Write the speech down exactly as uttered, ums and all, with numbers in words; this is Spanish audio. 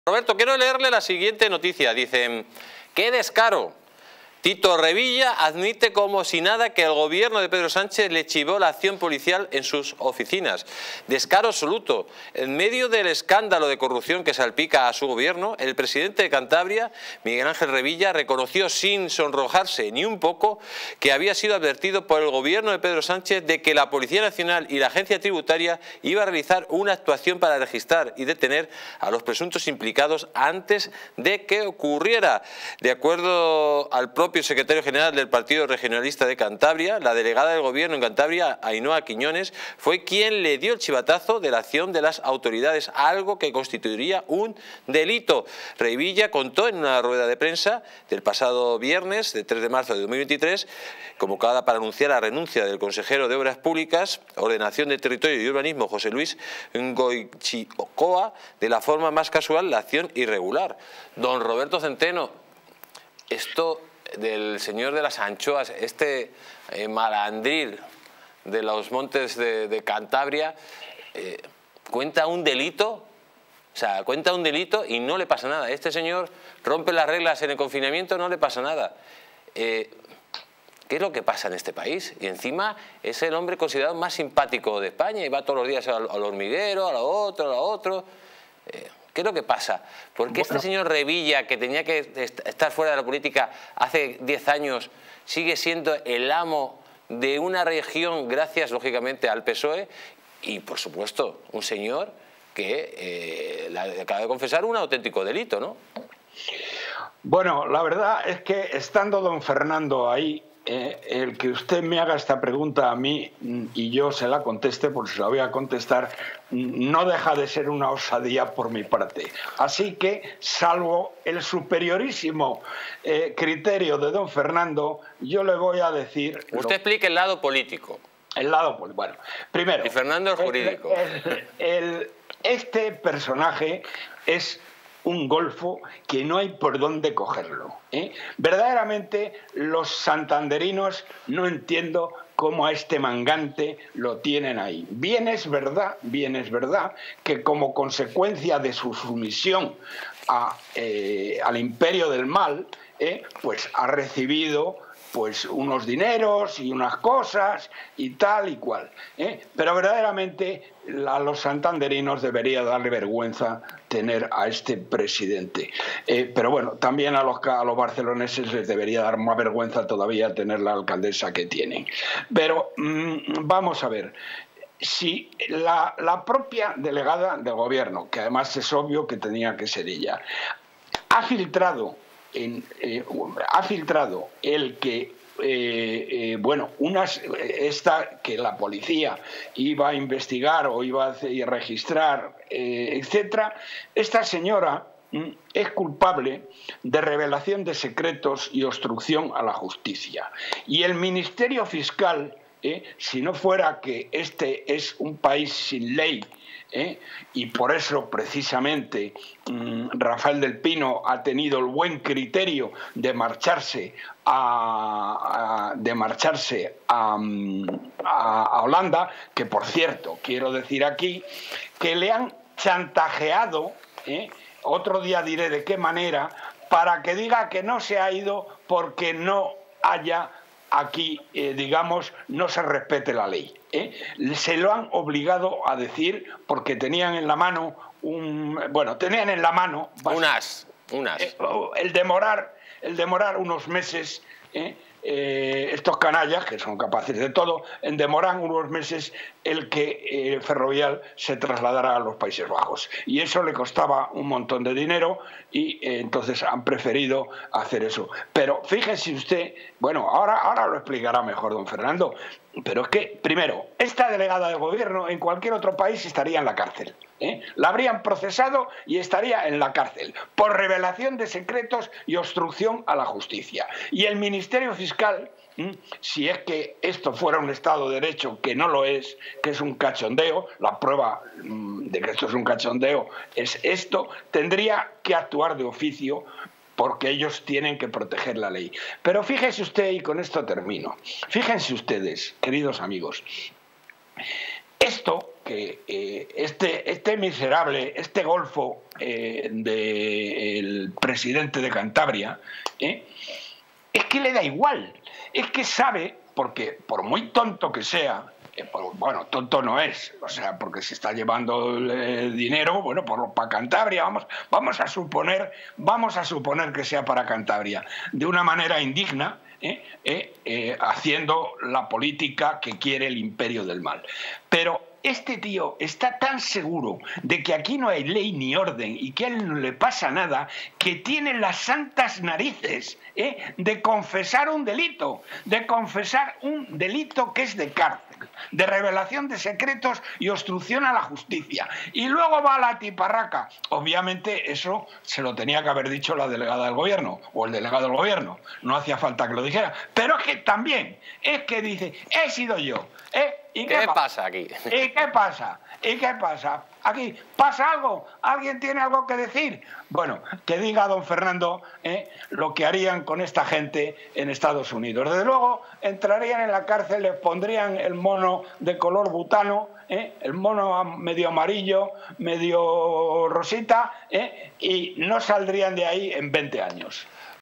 Roberto, quiero leerle la siguiente noticia. Dicen, ¡qué descaro! Tito Revilla admite como si nada que el gobierno de Pedro Sánchez le chivó la acción policial en sus oficinas. Descaro absoluto. En medio del escándalo de corrupción que salpica a su gobierno, el presidente de Cantabria, Miguel Ángel Revilla, reconoció sin sonrojarse ni un poco que había sido advertido por el gobierno de Pedro Sánchez de que la Policía Nacional y la Agencia Tributaria iba a realizar una actuación para registrar y detener a los presuntos implicados antes de que ocurriera. De acuerdo al propio El secretario general del Partido Regionalista de Cantabria, la delegada del gobierno en Cantabria, Ainhoa Quiñones, fue quien le dio el chivatazo de la acción de las autoridades, algo que constituiría un delito. Revilla contó en una rueda de prensa del pasado viernes, de tres de marzo de dos mil veintitrés, convocada para anunciar la renuncia del consejero de Obras Públicas, Ordenación de Territorio y Urbanismo, José Luis Goicoechea, de la forma más casual, la acción irregular. Don Roberto Centeno, esto del señor de las anchoas, este eh, malandril de los montes de, de Cantabria, eh, cuenta un delito, o sea, cuenta un delito y no le pasa nada. Este señor rompe las reglas en el confinamiento, no le pasa nada. Eh, ¿Qué es lo que pasa en este país? Y encima es el hombre considerado más simpático de España y va todos los días al, al hormiguero, a lo otro, a lo otro. Eh, ¿Qué es lo que pasa? ¿Por qué bueno. este señor Revilla, que tenía que estar fuera de la política hace diez años, sigue siendo el amo de una región gracias, lógicamente, al P S O E? Y, por supuesto, un señor que eh, acaba de confesar un auténtico delito, ¿no? Bueno, la verdad es que estando don Fernando ahí, Eh, el que usted me haga esta pregunta a mí y yo se la conteste, porque se la voy a contestar, no deja de ser una osadía por mi parte. Así que, salvo el superiorísimo eh, criterio de don Fernando, yo le voy a decir... Usted lo... explique el lado político. El lado político. Bueno, primero... Y Fernando el jurídico. El, el, el, este personaje es un golfo que no hay por dónde cogerlo, ¿eh? Verdaderamente los santanderinos no entiendo cómo a este mangante lo tienen ahí. Bien es verdad, bien es verdad que como consecuencia de su sumisión a, eh, al imperio del mal, eh, pues ha recibido pues unos dineros y unas cosas y tal y cual, ¿eh? Pero verdaderamente a los santanderinos debería darle vergüenza tener a este presidente. Eh, pero bueno, también a los, a los barceloneses les debería dar más vergüenza todavía tener la alcaldesa que tienen. Pero mmm, vamos a ver. Si la, la propia delegada del gobierno, que además es obvio que tenía que ser ella, ha filtrado En, eh, ha filtrado el que eh, eh, bueno, unas, esta que la policía iba a investigar o iba a hacer, registrar, eh, etcétera, esta señora mm, es culpable de revelación de secretos y obstrucción a la justicia. Y el Ministerio Fiscal, eh, si no fuera que este es un país sin ley, ¿Eh? y por eso precisamente mmm, Rafael del Pino ha tenido el buen criterio de marcharse a, a, de marcharse a, a, a Holanda, que por cierto quiero decir aquí que le han chantajeado, ¿eh? Otro día diré de qué manera, para que diga que no se ha ido porque no haya aquí, eh, digamos, no se respete la ley, ¿eh? Se lo han obligado a decir porque tenían en la mano un... Bueno, tenían en la mano... Un as, un as. Eh, el demorar, el demorar unos meses... ¿eh? Eh, estos canallas, que son capaces de todo, en demorar unos meses el que eh, Ferrovial se trasladara a los Países Bajos. Y eso le costaba un montón de dinero y eh, entonces han preferido hacer eso. Pero fíjese usted, bueno, ahora, ahora lo explicará mejor don Fernando, pero es que, primero, esta delegada del gobierno en cualquier otro país estaría en la cárcel. ¿Eh? La habrían procesado y estaría en la cárcel por revelación de secretos y obstrucción a la justicia. Y el Ministerio Fiscal, ¿eh? si es que esto fuera un Estado de Derecho, que no lo es, que es un cachondeo, la prueba mmm, de que esto es un cachondeo es esto, tendría que actuar de oficio porque ellos tienen que proteger la ley. Pero fíjese usted, y con esto termino, fíjense ustedes, queridos amigos, esto, que eh, este, este miserable, este golfo eh, del presidente de Cantabria, eh, es que le da igual, es que sabe, porque por muy tonto que sea, eh, por, bueno, tonto no es, o sea, porque se está llevando el, el dinero, bueno, por, para Cantabria, vamos, vamos a suponer, vamos a suponer que sea para Cantabria, de una manera indigna, eh, eh, eh, haciendo la política que quiere el imperio del mal. Pero este tío está tan seguro de que aquí no hay ley ni orden y que a él no le pasa nada, que tiene las santas narices ¿eh? de confesar un delito, de confesar un delito que es de cárcel, de revelación de secretos y obstrucción a la justicia. Y luego va a la tiparraca. Obviamente eso se lo tenía que haber dicho la delegada del gobierno o el delegado del gobierno. No hacía falta que lo dijera. Pero es que también, es que dice, he sido yo, ¿eh? ¿Y qué, qué pasa aquí? ¿Y qué pasa? ¿Y qué pasa? Aquí, ¿pasa algo? ¿Alguien tiene algo que decir? Bueno, que diga don Fernando ¿eh? lo que harían con esta gente en Estados Unidos. Desde luego, entrarían en la cárcel, les pondrían el mono de color butano, ¿eh? el mono medio amarillo, medio rosita, ¿eh? y no saldrían de ahí en veinte años.